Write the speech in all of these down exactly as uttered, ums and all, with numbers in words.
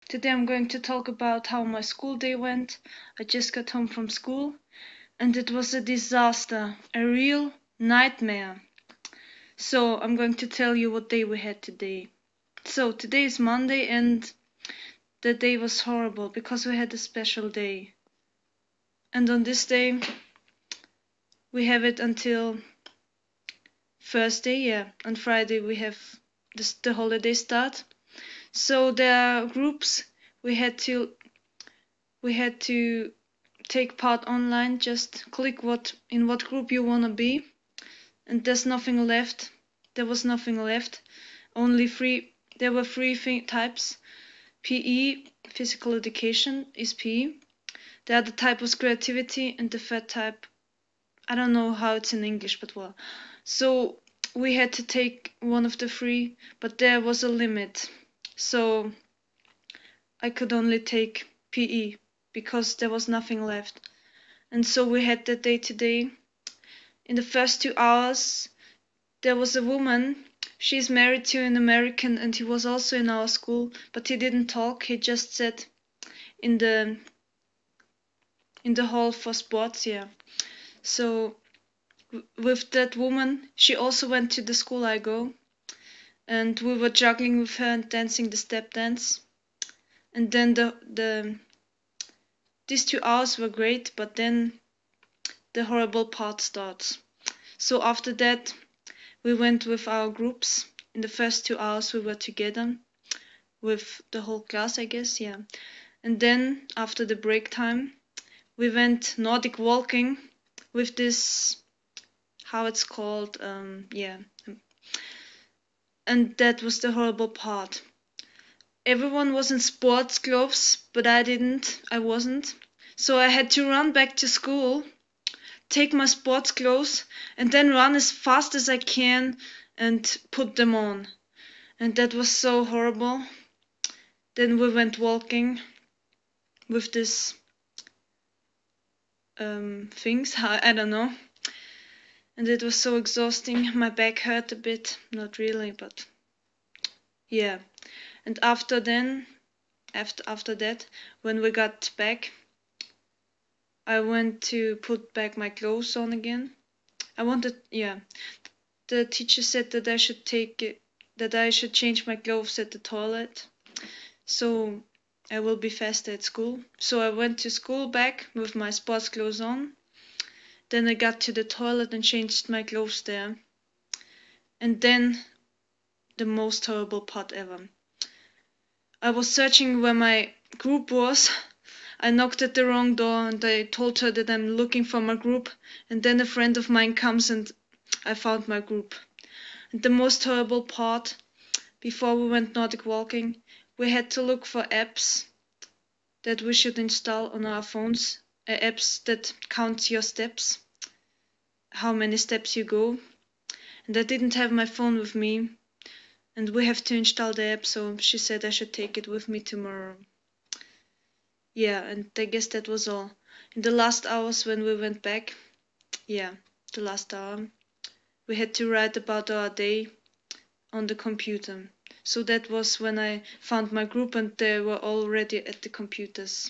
Today I'm going to talk about how my school day went. I just got home from school and it was a disaster, a real nightmare. So I'm going to tell you what day we had today. So today is Monday and the day was horrible because we had a special day. And on this day we have it until Thursday, yeah. On Friday we have this, the holiday start. So there are groups we had to we had to take part online. Just click what in what group you wanna be, and there's nothing left. There was nothing left. Only three. There were three th types. P E, physical education, is P E. The other type was creativity, and the third type, I don't know how it's in English, but well. So we had to take one of the three, but there was a limit. So I could only take P E because there was nothing left. And so we had the day today. In the first two hours, there was a woman. She's married to an American and he was also in our school, but he didn't talk. He just sat in the in the hall for sports, yeah. So with that woman, she also went to the school I go, and we were juggling with her and dancing the step dance. And then the the these two hours were great, but then the horrible part starts. So after that, we went with our groups. In the first two hours, we were together with the whole class, I guess, yeah. And then after the break time, we went Nordic walking with this, how it's called, um, yeah. And that was the horrible part. Everyone was in sports clothes, but I didn't, I wasn't. So I had to run back to school, take my sports clothes, and then run as fast as I can and put them on. And that was so horrible. Then we went walking with this um, things, I, I don't know. And it was so exhausting. My back hurt a bit, not really, but yeah. And after then, after after that, when we got back, I went to put back my clothes on again. I wanted, yeah. The teacher said that I should take it, that I should change my clothes at the toilet, so I will be faster at school. So I went to school back with my sports clothes on. Then I got to the toilet and changed my clothes there. And then the most horrible part ever. I was searching where my group was. I knocked at the wrong door and I told her that I'm looking for my group, and then a friend of mine comes and I found my group. And the most horrible part, before we went Nordic walking, we had to look for apps that we should install on our phones, uh, apps that count your steps, how many steps you go. And I didn't have my phone with me, and we have to install the app, so she said I should take it with me tomorrow. Yeah, and I guess that was all. In the last hours when we went back, yeah, the last hour, we had to write about our day on the computer. So that was when I found my group and they were already at the computers.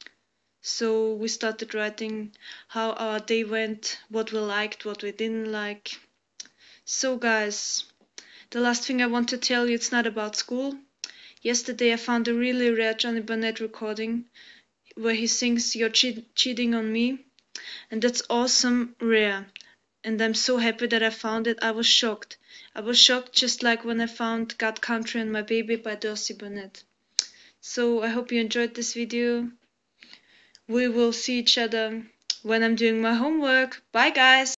So we started writing how our day went, what we liked, what we didn't like. So guys, the last thing I want to tell you, it's not about school. Yesterday I found a really rare Johnny Burnett recording where he sings "You're che cheating on me", and that's awesome rare. And I'm so happy that I found it. I was shocked. I was shocked just like when I found "God, Country and My Baby" by D'Ursi Burnett. So I hope you enjoyed this video. We will see each other when I'm doing my homework. Bye guys!